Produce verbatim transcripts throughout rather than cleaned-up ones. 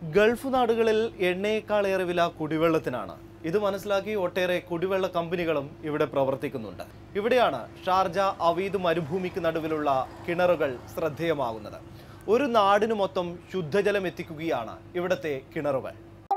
Gulf നാടുകളിൽ എണ്ണയേക്കാളേറെ വില കുടിവെള്ളത്തിനാണ്. ഇത് മനസ്സിലാക്കി ഒട്ടേറെ കുടിവെള്ള കമ്പനികളും ഇവിടെ പ്രവർത്തിക്കുന്നുണ്ട്. ഇവിടെയാണ് ഷാർജ അവീദ് മരുഭൂമിക്ക് നടുവിലുള്ള കിണറുകൾ ശ്രദ്ധേയമാകുന്നത്. ഒരു നാടിനു മൊത്തം ശുദ്ധജലം എത്തിക്കുകയാണ് ഇവിടത്തെ കിണറുകൾ.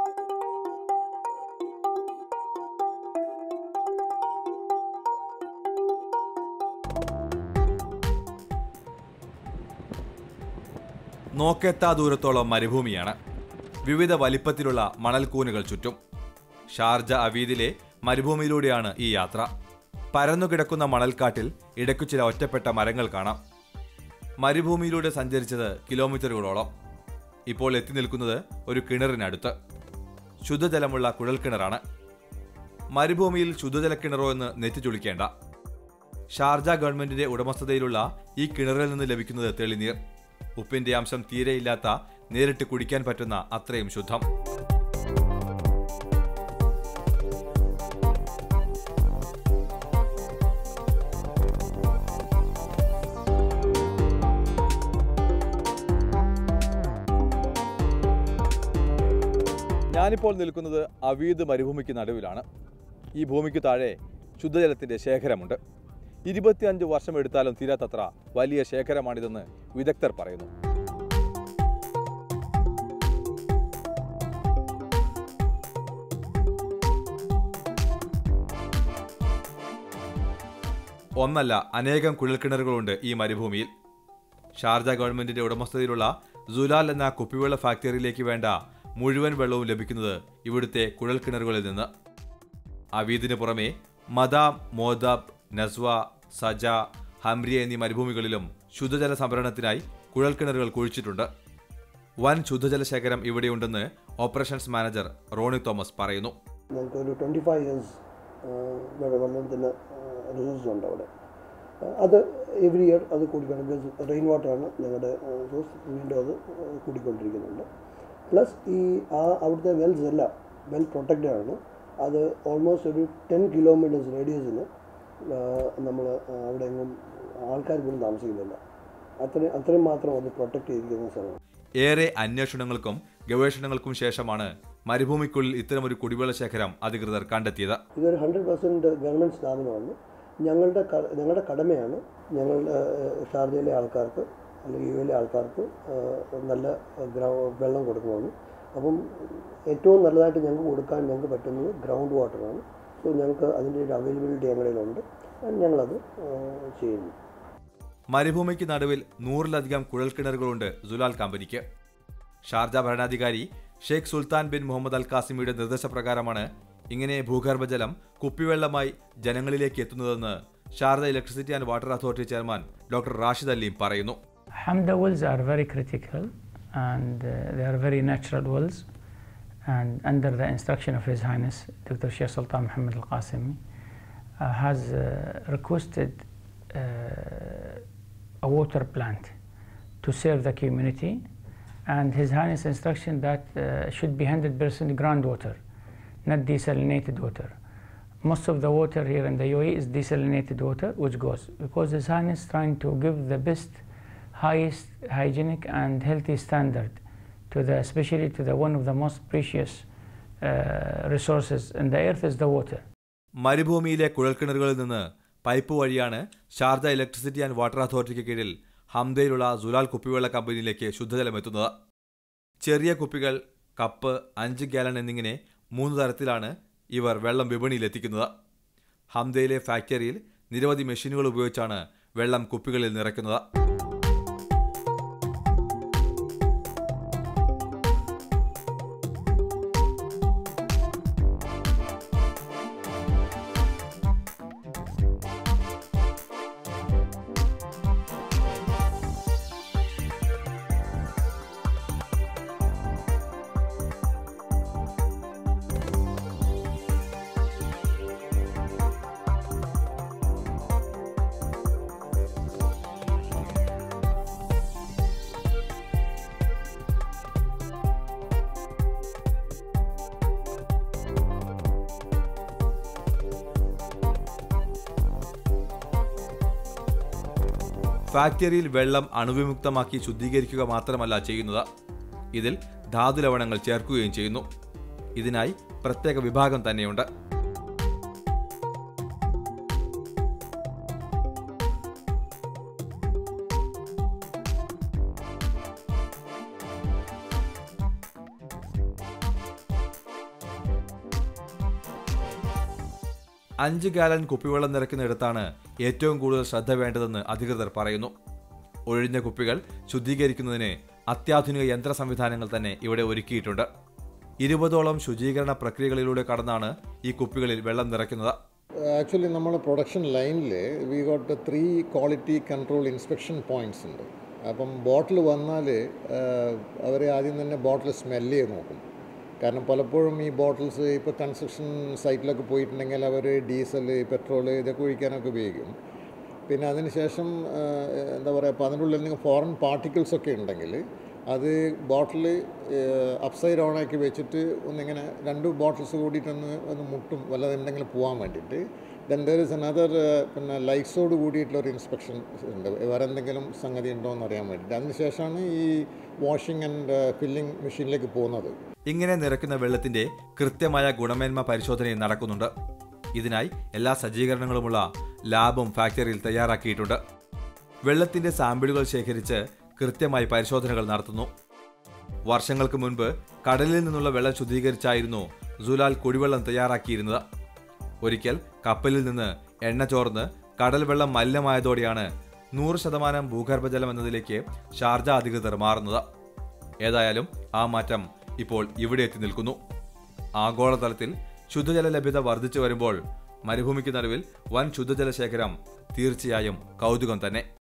നോക്കെത്താ ദൂരത്തോളം മരുഭൂമിയാണ്. വിവിധ വലിപ്പത്തിലുള്ള മണൽക്കൂനുകൾ ചുറ്റും. ഷാർജ അവീദിലെ മരുഭൂമിയിലൂടെയാണ് ഈ യാത്ര. പരന്നുകിടക്കുന്ന മണൽക്കാട്ടിൽ ഇടയ്ക്കു ചില ഒറ്റപ്പെട്ട മരങ്ങൾ കാണാം. മരുഭൂമിയിലൂടെ സഞ്ചരിച്ചത് കിലോമീറ്ററുകളോളം. ഇപ്പോൾ എത്തി നിൽക്കുന്നത് ഒരു കിണറിനടുത്ത്. ശുദ്ധജലമുള്ള കുഴൽക്കിണറാണ്. മരുഭൂമിയിൽ ശുദ്ധജല കിണറോ എന്ന് നെറ്റിച്ചുളിക്കേണ്ട. ഷാർജ ഗവൺമെന്റിന്റെ ഉടമസ്ഥതയിലുള്ള ഈ കിണറിൽ നിന്ന് ലഭിക്കുന്നത് തെളിനീർ. ഉപ്പിന്റെ അംശം തീരെയില്ലാത്ത, നേരിട്ട് കുടിക്കാൻ പറ്റുന്ന അത്രയും ശുദ്ധം. ഞാനിപ്പോൾ നിൽക്കുന്നത് അവീദ് മരുഭൂമിക്ക് നടുവിലാണ്. ഈ ഭൂമിക്ക് താഴെ ശുദ്ധജലത്തിന്റെ ശേഖരമുണ്ട്. ഇരുപത്തിയഞ്ച് വർഷം എടുത്താലും തീരാത്തത്ര വലിയ ശേഖരമാണിതെന്ന് വിദഗ്ധർ പറയുന്നു. ഒന്നല്ല, അനേകം കുഴൽക്കിണറുകളുണ്ട് ഈ മരുഭൂമിയിൽ. ഷാർജ ഗവൺമെന്റിന്റെ ഉടമസ്ഥതയിലുള്ള സുലാൽ എന്ന കുപ്പിവെള്ള ഫാക്ടറിയിലേക്ക് വേണ്ട മുഴുവൻ വെള്ളവും ലഭിക്കുന്നത് ഇവിടുത്തെ കുഴൽക്കിണറുകളിൽ നിന്ന്. അവീദിന് പുറമെ മദാം, മോദാബ്, നസ്വ, സജ, ഹംരിയ എന്നീ മരുഭൂമികളിലും ശുദ്ധജല സംഭരണത്തിനായി കുഴൽക്കിണറുകൾ കുഴിച്ചിട്ടുണ്ട്. വൻ ശുദ്ധജല ശേഖരം ഇവിടെയുണ്ടെന്ന് ഓപ്പറേഷൻസ് മാനേജർ റോണി തോമസ് പറയുന്നു. ഞങ്ങൾക്ക് ഒരു ട്വൻറ്റി ഫൈവ് ഇയേഴ്സ് വെള്ളത്തിന് റിസോഴ്സ് ഉണ്ട് അവിടെ. അത് എവറി ഇയർ അത് കൂടിക്കൊണ്ട് ബിക്കോസ് റെയിൻ വാട്ടറാണ് ഞങ്ങളുടെ സോഴ്സ്. വീണ്ടും അത് കൂടിക്കൊണ്ടിരിക്കുന്നുണ്ട്. പ്ലസ് ഈ ആ അവിടുത്തെ വെൽസ് എല്ലാം വെൽ പ്രൊട്ടക്റ്റഡ് ആണ്. അത് ഓൾമോസ്റ്റ് ഒരു ടെൻ കിലോമീറ്റേഴ്സ് റേഡിയസിന് നമ്മൾ അവിടെ എങ്ങും ആൾക്കാർ പോലും താമസിക്കുന്നില്ല. അത്രയും അത്രയും മാത്രം അത് പ്രൊട്ടക്ട് ചെയ്തിരിക്കുന്ന സ്ഥലമാണ്. ഏറെ അന്വേഷണങ്ങൾക്കും ഗവേഷണങ്ങൾക്കും ശേഷമാണ് മരുഭൂമിക്കുള്ളിൽ ഇത്തരമൊരു കുടിവെള്ള ശേഖരം അധികൃതർ കണ്ടെത്തിയത്. ഇതൊരു ഹൺഡ്രഡ് പെർസെൻറ്റ് ഗവൺമെൻറ് സ്ഥാപനമാണ്. ഞങ്ങളുടെ ഞങ്ങളുടെ കടമയാണ് ഞങ്ങളുടെ ഷാർജയിലെ ആൾക്കാർക്ക് അല്ലെങ്കിൽ യു എയിലെ ആൾക്കാർക്ക് നല്ല വെള്ളം കൊടുക്കണമെന്ന്. അപ്പം ഏറ്റവും നല്ലതായിട്ട് ഞങ്ങൾക്ക് കൊടുക്കാൻ ഞങ്ങൾക്ക് പറ്റുന്നത് ഗ്രൗണ്ട് വാട്ടറാണ്. സോ ഞങ്ങൾക്ക് അതിൻ്റെ ഒരു അവൈലബിലിറ്റി ഞങ്ങളിലുണ്ട്. ഞങ്ങളത് ചെയ്യുന്നു. മരുഭൂമിക്ക് നടുവിൽ നൂറിലധികം കുഴൽക്കിണറുകളുണ്ട് സുലാൽ കമ്പനിക്ക്. ഷാർജ ഭരണാധികാരി Sheikh Sultan bin Muhammad Al ഖാസിമിയുടെ നിർദ്ദേശപ്രകാരമാണ് ഇങ്ങനെ ഭൂഗർഭജലം കുപ്പിവെള്ളമായി ജനങ്ങളിലേക്ക് എത്തുന്നതെന്ന് Sharjah electricity and water authority chairman doctor Rashid Aleem പറയുന്നു. Hamda wells are very critical and uh, they are very natural wells, and under the instruction of His Highness Doctor Sheikh Sultan Muhammad Al Qasimi uh, has uh, requested uh, a water plant to serve the community, and His Highness instruction that uh, should be one hundred percent groundwater, not desalinated water. Most of the water here in the U A E is desalinated water which goes because His Highness trying to give the best, highest hygienic and healthy standard to the, especially to the one of the most precious uh, resources in the earth is the water. മരുഭൂമിയിലെ കുഴൽക്കിണറുകളിൽ നിന്ന് pipe വഴിയാണ് Sharjah electricity and water അതോറിറ്റിക്ക് കീഴിൽ ഹംദയിലുള്ള സുലാൽ കുപ്പിവെള്ള കമ്പനിയിലേക്ക് ശുദ്ധജലം എത്തുന്നത്. ചെറിയ കുപ്പികൾ, കപ്പ്, അഞ്ച് ഗാലൺ എന്നിങ്ങനെ മൂന്ന് തരത്തിലാണ് ഇവർ വെള്ളം വിപണിയിലെത്തിക്കുന്നത്. ഹംദയിലെ ഫാക്ടറിയിൽ നിരവധി മെഷീനുകൾ ഉപയോഗിച്ചാണ് വെള്ളം കുപ്പികളിൽ നിറയ്ക്കുന്നത്. ഫാക്ടറിയിൽ വെള്ളം അണുവിമുക്തമാക്കി ശുദ്ധീകരിക്കുക മാത്രമല്ല ചെയ്യുന്നത്. ഇതിൽ ധാതുലവണങ്ങൾ ചേർക്കുകയും ചെയ്യുന്നു. ഇതിനായി പ്രത്യേക വിഭാഗം തന്നെയുണ്ട്. അഞ്ച് ഗാലൻ കുപ്പിവെള്ളം നിറയ്ക്കുന്നിടത്താണ് ഏറ്റവും കൂടുതൽ ശ്രദ്ധ വേണ്ടതെന്ന് അധികൃതർ പറയുന്നു. ഒഴിഞ്ഞ കുപ്പികൾ ശുദ്ധീകരിക്കുന്നതിന് അത്യാധുനിക യന്ത്ര സംവിധാനങ്ങൾ തന്നെ ഇവിടെ ഒരുക്കിയിട്ടുണ്ട്. ഇരുപതോളം ശുചീകരണ പ്രക്രിയകളിലൂടെ കടന്നാണ് ഈ കുപ്പികളിൽ വെള്ളം നിറയ്ക്കുന്നത്. ആക്ച്വലി നമ്മുടെ പ്രൊഡക്ഷൻ ലൈനിൽ we got three quality control inspection points ഉണ്ട്. അപ്പം ബോട്ടിൽ വന്നാൽ അവർ ആദ്യം തന്നെ ബോട്ടിൽ സ്മെല്ല് ചെയ്ത് നോക്കും. കാരണം പലപ്പോഴും ഈ ബോട്ടിൽസ് ഇപ്പോൾ കൺസ്ട്രക്ഷൻ സൈറ്റിലൊക്കെ പോയിട്ടുണ്ടെങ്കിൽ അവർ ഡീസൽ, പെട്രോൾ ഇതൊക്കെ ഒഴിക്കാനൊക്കെ ഉപയോഗിക്കും. പിന്നെ അതിന് ശേഷം എന്താ പറയുക, അപ്പോൾ അതിൻ്റെ ഉള്ളിൽ എന്തെങ്കിലും ഫോറിൻ പാർട്ടിക്കിൾസൊക്കെ ഉണ്ടെങ്കിൽ അത് ബോട്ടിൽ അപ്സൈഡ് ഓണാക്കി വെച്ചിട്ട് ഒന്നിങ്ങനെ രണ്ട് ബോട്ടിൽസ് കൂടിയിട്ടൊന്ന് ഒന്ന് മുട്ടും വല്ലതും എന്തെങ്കിലും പോകാൻ വേണ്ടിയിട്ട്. ദെൻ ദർ ഇസ് അനദർ പിന്നെ ലൈറ്റ്സോട് കൂടിയിട്ടുള്ളൊരു ഇൻസ്പെക്ഷൻ ഉണ്ട്, വേറെ എന്തെങ്കിലും സംഗതി ഉണ്ടോ എന്ന് അറിയാൻ വേണ്ടിയിട്ട്. അതിനുശേഷമാണ് ഈ വാഷിംഗ് ആൻഡ് ഫില്ലിംഗ് മെഷീനിലേക്ക് പോകുന്നത്. ഇങ്ങനെ നിറയ്ക്കുന്ന വെള്ളത്തിന്റെ കൃത്യമായ ഗുണമേന്മ പരിശോധനയും നടക്കുന്നുണ്ട്. ഇതിനായി എല്ലാ സജ്ജീകരണങ്ങളുമുള്ള ലാബും ഫാക്ടറിയിൽ തയ്യാറാക്കിയിട്ടുണ്ട്. വെള്ളത്തിന്റെ സാമ്പിളുകൾ ശേഖരിച്ച് കൃത്യമായി പരിശോധനകൾ നടത്തുന്നു. വർഷങ്ങൾക്ക് മുൻപ് കടലിൽ നിന്നുള്ള വെള്ളം ശുദ്ധീകരിച്ചായിരുന്നു സുലാൽ കുടിവെള്ളം തയ്യാറാക്കിയിരുന്നത്. ഒരിക്കൽ കപ്പലിൽ നിന്ന് എണ്ണ ചോർന്ന് കടൽ വെള്ളം മലിനമായതോടെയാണ് നൂറ് ശതമാനം ഭൂഗർഭജലം എന്നതിലേക്ക് ഷാർജ അധികൃതർ മാറുന്നത്. ഏതായാലും ആ മാറ്റം ഇപ്പോൾ ഇവിടെ എത്തി നിൽക്കുന്നു. ആഗോളതലത്തിൽ ശുദ്ധജല ലഭ്യത വർദ്ധിച്ചു വരുമ്പോൾ മരുഭൂമിക്ക് നടുവിൽ വൻ ശുദ്ധജല ശേഖരം തീർച്ചയായും കൗതുകം തന്നെ.